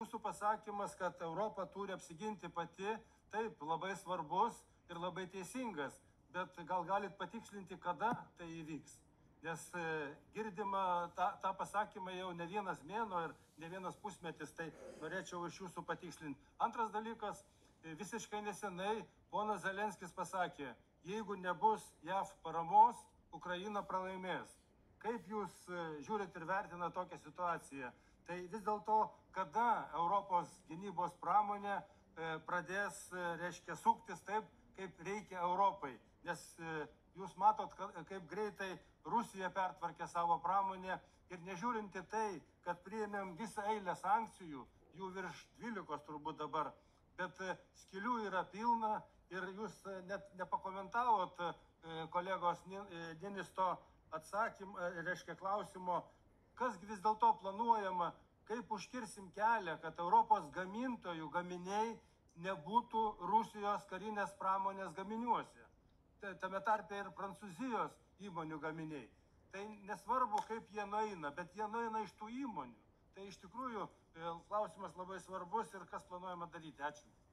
jūsų pasakymas, kad Europa turi apsiginti pati, taip, labai svarbus ir labai teisingas, bet gal galit patikslinti, kada tai įvyks. Nes girdima tą pasakymą jau ne vienas mėnuo ir ne vienas pusmetis, tai norėčiau iš jūsų patikslinti. Antras dalykas, visiškai nesenai ponas Zelenskis pasakė, jeigu nebus JAV paramos, Ukraina pralaimės. Kaip jūs žiūrit ir vertina tokią situaciją? Tai vis dėlto, kada Europos gynybos pramonė pradės, reiškia, suktis taip, kaip reikia Europai? Nes jūs matot, kaip greitai Rusija pertvarkė savo pramonę ir nežiūrinti tai, kad priėmėm visą eilę sankcijų, jų virš 12 turbūt dabar, bet skylių yra pilna ir jūs net nepakomentavot kolegos Dinisto atsakymą, reiškia klausimo, kas vis dėlto planuojama, kaip užkirsim kelią, kad Europos gamintojų gaminiai nebūtų Rusijos karinės pramonės gaminiuose. Tame tarpe ir Prancūzijos įmonių gaminiai. Tai nesvarbu, kaip jie nueina, bet jie nueina iš tų įmonių. Tai iš tikrųjų klausimas labai svarbus ir kas planuojama daryti. Ačiū.